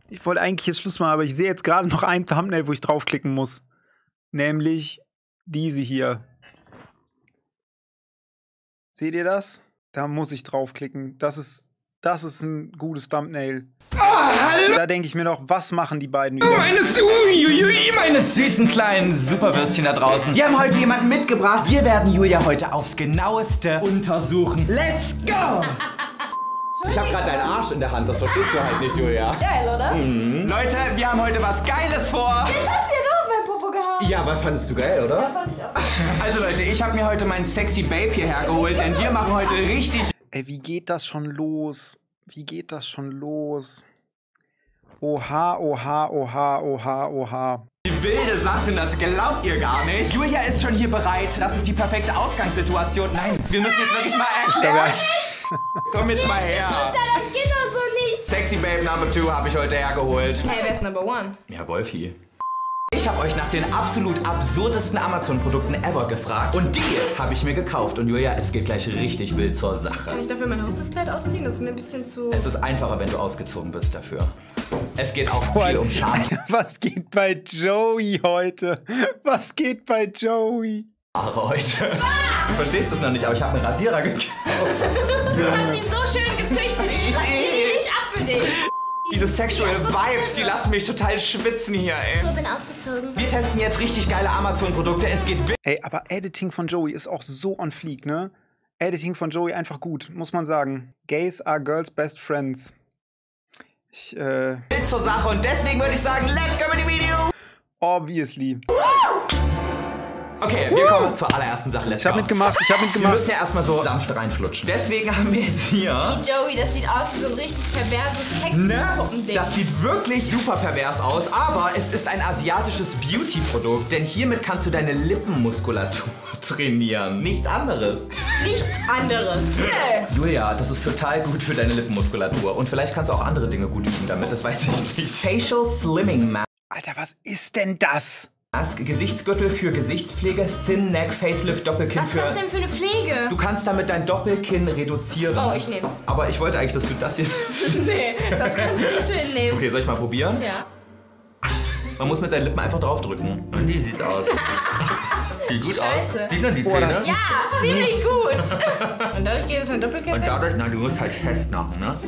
Ich wollte eigentlich jetzt Schluss machen, aber ich sehe jetzt gerade noch ein Thumbnail, wo ich draufklicken muss. Nämlich diese hier. Seht ihr das? Da muss ich draufklicken. Das ist ein gutes Thumbnail. Oh, hallo! Da denke ich mir noch, was machen die beiden meine süßen kleinen Superwürstchen da draußen. Wir haben heute jemanden mitgebracht. Wir werden Julia heute aufs Genaueste untersuchen. Let's go! Ich hab gerade deinen Arsch in der Hand, das verstehst du halt nicht, Julia. Geil, oder? Leute, wir haben heute was Geiles vor. Jetzt hast du ja doch mein Popo gehabt. Ja, aber fandest du geil, oder? Ja, fand ich auch. Also Leute, ich habe mir heute meinen sexy Babe hierher geholt, denn wir machen heute richtig... Ey, wie geht das schon los? Wie geht das schon los? Oha, oha, oha, oha, oha. Die wilde Sachen, das glaubt ihr gar nicht. Julia ist schon hier bereit. Das ist die perfekte Ausgangssituation. Nein, wir müssen jetzt wirklich mal erklären. Komm jetzt mal her. Das geht doch so nicht. Sexy Babe Number 2 habe ich heute hergeholt. Hey, wer ist Number 1? Ja, Wolfi. Ich habe euch nach den absolut absurdesten Amazon-Produkten ever gefragt und die habe ich mir gekauft. Und Julia, es geht gleich richtig wild zur Sache. Kann ich dafür mein Hochzeitskleid ausziehen? Das ist mir ein bisschen zu... Es ist einfacher, wenn du ausgezogen bist dafür. Es geht auch viel um Charme. Was geht bei Joey heute? Was geht bei Joey? Heute. Du verstehst es noch nicht, aber ich habe einen Rasierer gekauft. Du hast die so schön gezüchtet. Ich rasiere die nicht ab für dich. Diese Sexual Vibes, die lassen mich total schwitzen hier, ey. So, bin ausgezogen. Wir testen jetzt richtig geile Amazon-Produkte. Es geht Ey, aber Editing von Joey ist auch so on fleek, ne? Editing von Joey einfach gut, muss man sagen. Gays are girls' best friends. wild zur Sache und deswegen würde ich sagen, let's go mit dem Video. Obviously. Okay, wir kommen zur allerersten Sache. Let's Ich hab go. mitgemacht. Wir müssen ja erstmal so sanft reinflutschen. Deswegen haben wir jetzt hier... Joey, das sieht aus wie so ein richtig perverses Ne? Sexpuppending. Das sieht wirklich super pervers aus, aber es ist ein asiatisches Beauty-Produkt, denn hiermit kannst du deine Lippenmuskulatur trainieren. Nichts anderes. Nichts anderes. Nee. Julia, das ist total gut für deine Lippenmuskulatur. Und vielleicht kannst du auch andere Dinge gut üben damit, das weiß ich nicht. Facial Slimming Mask. Alter, was ist denn das? Gesichtsgürtel für Gesichtspflege, Thin Neck Facelift Doppelkinn Was ist das denn für eine Pflege? Du kannst damit dein Doppelkinn reduzieren. Oh, ich nehm's. Aber ich wollte eigentlich, dass du das hier... Nee, das kannst du nicht schön nehmen. Okay, soll ich mal probieren? Ja. Man muss mit deinen Lippen einfach draufdrücken. Und die sieht aus. Sieht gut Scheiße. aus. Sieht man die Boah, Zähne? das- Ja, ziemlich gut. Und dadurch geht es eine Doppelkinn Und weg? dadurch, na, du musst halt festmachen, ne?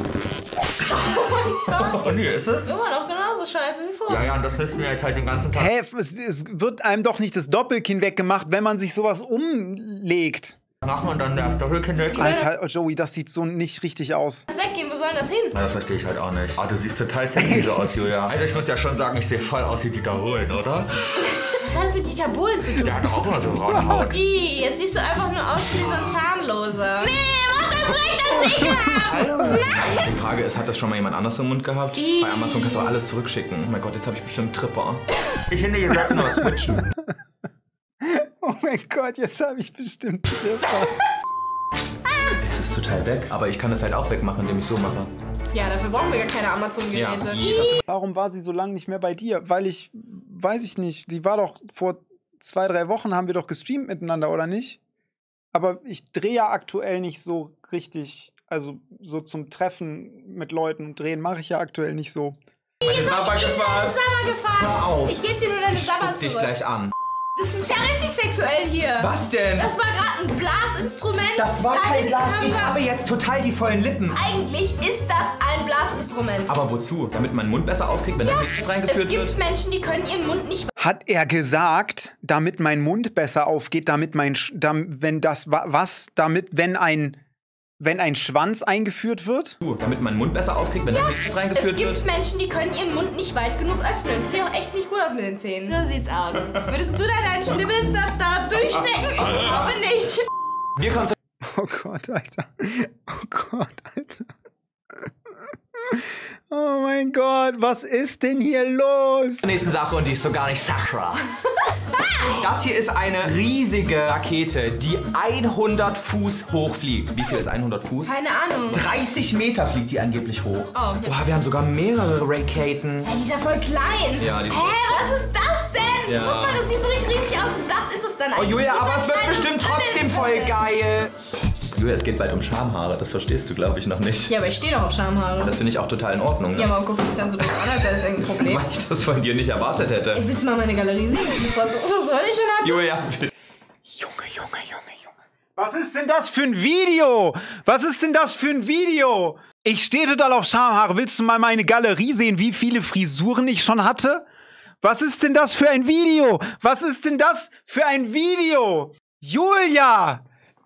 Und hier ist es. Immer noch genauso scheiße wie vorher. Ja, ja, und das müssen wir jetzt halt den ganzen Tag. Hä? Es wird einem doch nicht das Doppelkinn weggemacht, wenn man sich sowas umlegt. Macht man dann das Doppelkinn weg? Alter, Joey, das sieht so nicht richtig aus. Das weggehen, wo soll denn das hin? Na, das verstehe ich halt auch nicht. Ah, du siehst total sexy so aus, Julia. Also ich muss ja schon sagen, ich sehe voll aus wie Dieter Bohlen, oder? Was hat das mit Dieter Bohlen zu tun? Der hat doch auch immer so braune Haut. Ih, jetzt siehst du einfach nur aus wie so ein Zahnloser. Nee, mach das weg, das ist ekelhaft. Die Frage ist, hat das schon mal jemand anders im Mund gehabt? Ih. Bei Amazon kannst du auch alles zurückschicken. Oh mein Gott, jetzt habe ich bestimmt Tripper. Ich finde, ihr sollten nur switchen. Oh mein Gott, jetzt habe ich bestimmt Treffer. Es ist total weg, aber ich kann das halt auch wegmachen, indem ich so mache. Ja, dafür brauchen wir gar keine Amazon-Geräte. Ja. Warum war sie so lange nicht mehr bei dir? Weil ich, weiß ich nicht, die war doch vor 2, 3 Wochen, haben wir doch gestreamt miteinander, oder nicht? Aber ich drehe ja aktuell nicht so richtig, also so zum Treffen mit Leuten und drehen mache ich ja aktuell nicht so. Sabber Sabber gefahren. Hör auf. Ich gebe dir nur deine Sabber Guck dich zurück. gleich an. Das ist ja richtig sexuell hier. Was denn? Das war gerade ein Blasinstrument. Das war kein Damit Glas. haben Ich wir- habe jetzt total die vollen Lippen. Eigentlich ist das ein Blasinstrument. Aber wozu? Damit man den Mund besser aufkriegt, wenn da nichts Es reingeführt gibt wird? Menschen, die können ihren Mund nicht... Hat er gesagt, damit mein Mund besser aufgeht, damit mein, wenn ein Schwanz eingeführt wird? Damit man den Mund besser aufkriegt, wenn da nichts Es reingeführt gibt wird? Menschen, die können ihren Mund nicht weit genug öffnen. Sieht auch echt nicht gut aus mit den Zähnen. So sieht's aus. Würdest du da deinen Schnibbels da durchstecken? Ich glaube nicht. Wir kommen zur Oh Gott, Alter. Oh Gott, Alter. Oh mein Gott, was ist denn hier los? nächsten Sache und die ist so gar nicht Sakra. Das hier ist eine riesige Rakete, die 100 Fuß hoch fliegt. Wie viel ist 100 Fuß? Keine Ahnung. 30 Meter fliegt die angeblich hoch. Oh. Boah, wir haben sogar mehrere Rakaten. Ja, die ist ja voll klein. Ja, die ist- Hä, was ist das denn? Ja. Guck mal, das sieht so richtig riesig aus und das ist es dann Oh eigentlich. Julia, Dieser aber es wird kleine bestimmt Schnibbel. trotzdem voll geil. Julia, es geht bald um Schamhaare. Das verstehst du, glaube ich, noch nicht. Ja, aber ich stehe doch auf Schamhaare. Das finde ich auch total in Ordnung. Ne? Ja, aber guck mich dann so doof an, als wäre das irgendein Problem. Weil ich das von dir nicht erwartet hätte. Ey, willst du mal meine Galerie sehen? Was soll ich denn haben? Julia, Junge. Was ist denn das für ein Video? Was ist denn das für ein Video? Ich stehe total auf Schamhaare. Willst du mal meine Galerie sehen, wie viele Frisuren ich schon hatte? Was ist denn das für ein Video? Was ist denn das für ein Video? Julia!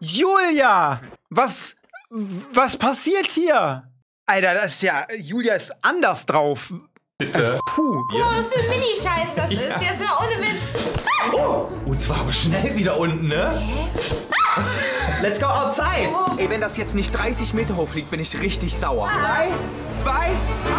Was passiert hier? Alter, das ist ja... Julia ist anders drauf. bitte. Also, puh. Oh, was für ein Mini-Scheiß das ist. Jetzt mal ohne Witz. Oh, und zwar aber schnell wieder unten, ne? Let's go outside! Oh. Ey, wenn das jetzt nicht 30 Meter hoch fliegt, bin ich richtig sauer. 3, 2, 1.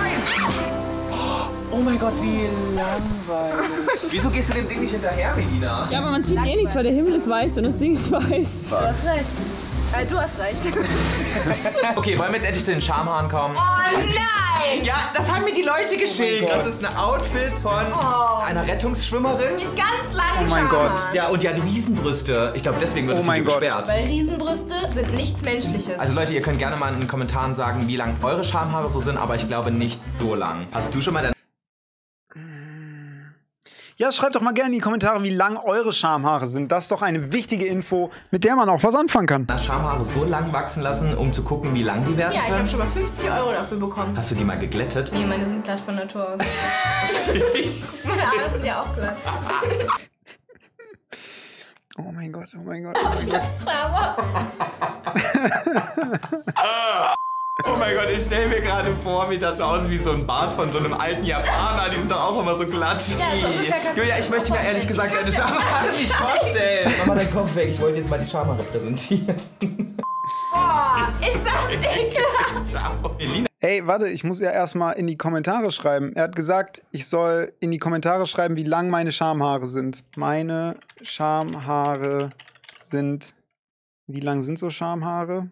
Oh mein Gott, wie langweilig. Wieso gehst du dem Ding nicht hinterher, Melina? Ja, aber man sieht eh nichts, weil der Himmel ist weiß und das Ding ist weiß. Du hast recht. Du hast recht. Okay, wollen wir jetzt endlich zu den Schamhaaren kommen? Oh nein! Ja, das haben mir die Leute geschickt. Das ist ein Outfit von einer Rettungsschwimmerin. Mit ganz langen Oh mein Gott. Schamhaaren. Ja, und die hat Riesenbrüste. Ich glaube, deswegen wird Oh das mein Video Gott. gesperrt. Weil Riesenbrüste sind nichts Menschliches. Also Leute, ihr könnt gerne mal in den Kommentaren sagen, wie lang eure Schamhaare so sind, aber ich glaube nicht so lang. Hast du schon mal deine Ja, schreibt doch mal gerne in die Kommentare, wie lang eure Schamhaare sind. Das ist doch eine wichtige Info, mit der man auch was anfangen kann. Schamhaare so lang wachsen lassen, um zu gucken, wie lang die werden ja, ich können? habe schon mal 50 € dafür bekommen. Hast du die mal geglättet? Nee, meine sind glatt von Natur aus. Meine Haare sind ja auch glatt. Oh mein Gott. Aber Oh mein Gott, ich stelle mir gerade vor, wie das aussieht wie so ein Bart von so einem alten Japaner. Die sind doch auch immer so glatt. Ja, so ungefähr kannst du Julia, dir ich das möchte mir vorstellen. ehrlich gesagt Ich deine glaub, Schamhaare ja. nicht vorstellen. Mach mal deinen Kopf weg, ich wollte jetzt mal die Schamhaare präsentieren. boah, ist das ekelhaft. Ciao. Elina. Ey, warte, ich muss ja erstmal in die Kommentare schreiben. Er hat gesagt, ich soll in die Kommentare schreiben, wie lang meine Schamhaare sind. Meine Schamhaare sind... Wie lang sind so Schamhaare?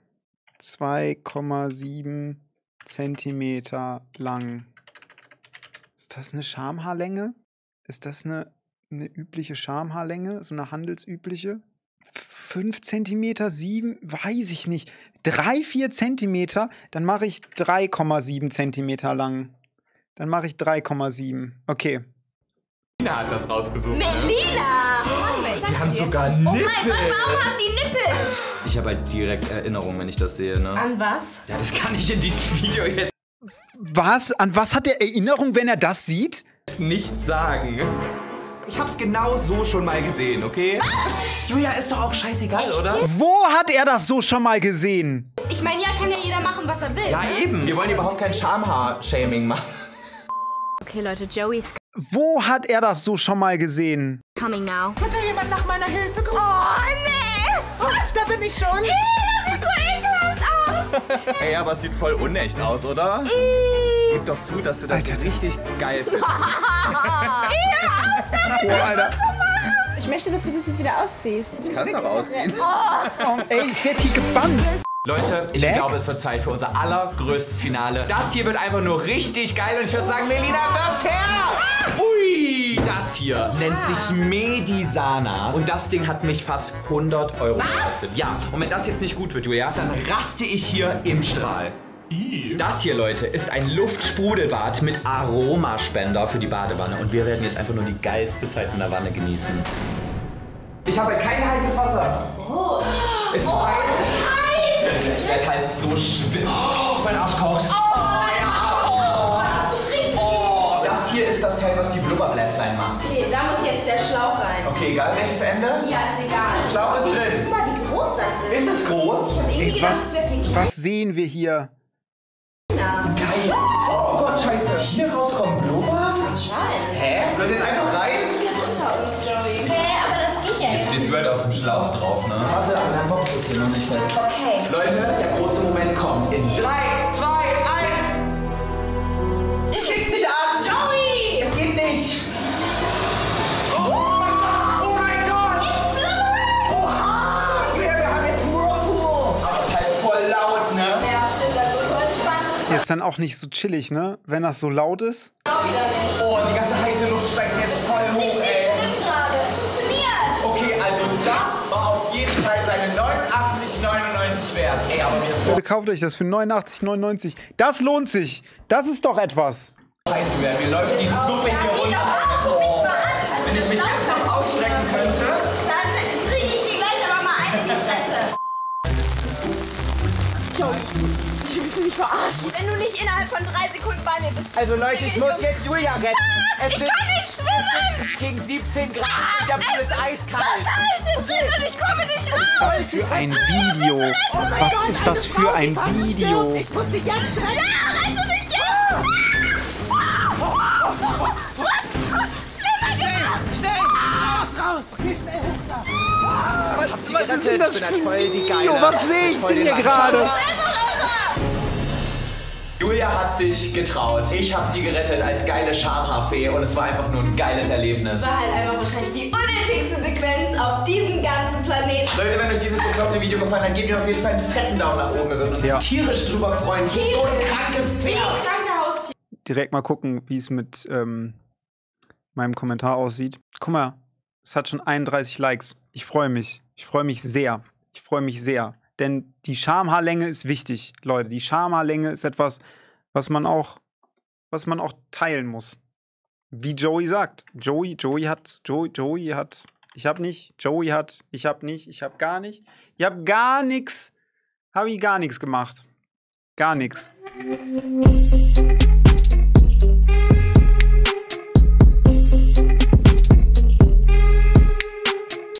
2,7 Zentimeter lang. Ist das eine Schamhaarlänge? Ist das eine übliche Schamhaarlänge? So eine handelsübliche? 5 Zentimeter, 7? Weiß ich nicht. 3, 4 Zentimeter? Dann mache ich 3,7 Zentimeter lang. Dann mache ich 3,7. Okay. Melina hat das rausgesucht. Melina! Mann, ich Die sag's haben dir. sogar Oh mein Nippel. Gott, warum haben die Nippel? Ich habe halt direkt Erinnerungen, wenn ich das sehe, ne? An was? Ja, das kann ich in diesem Video jetzt Was? An was hat er Erinnerung, wenn er das sieht? nicht sagen. Ich hab's genau so schon mal gesehen, okay? Julia, ist doch auch scheißegal, Echt oder? jetzt? Wo hat er das so schon mal gesehen? Ich meine, ja, kann ja jeder machen, was er will. Ja, ne? eben. Wir wollen überhaupt kein Schamhaar-Shaming machen. Okay, Leute, Joey's Wo hat er das so schon mal gesehen? coming now. Kann da jemand nach meiner Hilfe kommen? Oh, nee! Da bin ich schon. Das sieht so ekelhaft aus. Ey, aber es sieht voll unecht aus, oder? Gib doch zu, dass du das Alter, das- richtig geil findest. Boah, Alter. Ich möchte, dass du das jetzt wieder ausziehst. Kannst auch ausziehen. Oh, ey, ich werde hier gebannt. Leute, ich Lag? glaube, es wird Zeit für unser allergrößtes Finale. Das hier wird einfach nur richtig geil und ich würde sagen, Melina, wird's her! Ui! Das hier nennt sich Medisana und das Ding hat mich fast 100 € gekostet. Ja, und wenn das jetzt nicht gut wird, Julia, dann raste ich hier im Strahl. Das hier, Leute, ist ein Luftsprudelbad mit Aromaspender für die Badewanne und wir werden jetzt einfach nur die geilste Zeit in der Wanne genießen. Ich habe kein heißes Wasser. Oh. Ist zu heiß. Ich werde halt so schwimmen. Oh, mein Arsch kocht. Das hier ist das Teil, was die Blubberbläslein macht. Okay, da muss jetzt der Schlauch rein. Okay, egal welches Ende. Ja, ist egal. Schlauch ist drin. Guck mal, wie groß das ist. Ist es groß? Ich hab irgendwie Ey, gedacht, es wäre viel was sehen wir hier? kleiner. Geil. Oh Gott, scheiße. Hier rauskommen Blubber? Anscheinend. Hä? Soll ich jetzt einfach rein? Das ist jetzt unter uns, Joey. Nee, aber das geht ja Jetzt nicht. stehst du halt auf dem Schlauch drauf, ne? Warte, aber dein Box ist hier noch nicht fest. Okay. Leute, der große Moment kommt. In 3, 2, 1. Ich krieg's nicht an. Joey! Es geht nicht. Oh mein Gott. Oha. Wir haben jetzt einen Whirlpool. Aber es ist halt voll laut, ne? Ja, stimmt, das ist so entspannt. Hier ist dann auch nicht so chillig, ne? Wenn das so laut ist. Auch wieder nicht. Oh, die ganze heiße Luft steigt jetzt voll hoch, Nicht ey. stimmt gerade. Es funktioniert. Okay, also das war auf jeden Fall seine 89,99 wert. Leute, kauft euch das für 89,99. Das lohnt sich. Das ist doch etwas. Scheiße, mir läuft die Suppe hier runter. Wenn ich mich jetzt noch ausstrecken könnte. Dann kriege ich dir gleich aber mal einen in die Fresse. Ich will mich verarschen. Wenn du nicht innerhalb von 3 Sekunden bei mir bist. Also Leute, ich muss jetzt Julia retten. Es Ich sind kann nicht schwimmen. gegen 17 Grad. Der Pool ist eiskalt. Halt drin und ich komme nicht raus. Was ist das für ein Video? Was ist das für ein Video? Ich muss dich jetzt retten. Ja, rette mich jetzt. Was ist denn das für ein Video? Was sehe ich denn hier gerade? Julia hat sich getraut. Ich habe sie gerettet als geile Schamhaarfee und es war einfach nur ein geiles Erlebnis. Das war halt einfach wahrscheinlich die unnötigste Sequenz auf diesem ganzen Planeten. Leute, wenn euch dieses bekloppte Video gefallen hat, gebt mir auf jeden Fall einen fetten Daumen nach oben. Wir würden uns tierisch drüber freuen. So ein krankes Pferd. Kranke Haustier. Direkt mal gucken, wie es mit meinem Kommentar aussieht. Guck mal, es hat schon 31 Likes. Ich freue mich. Ich freue mich sehr. Ich freue mich sehr. Denn die Schamhaarlänge ist wichtig, Leute. Die Schamhaarlänge ist etwas, was man auch teilen muss. Wie Joey sagt. Joey hat, ich hab nicht, Joey hat, ich hab nicht, ich hab gar nicht. Ich hab gar nichts, habe ich gar nichts gemacht. Gar nichts.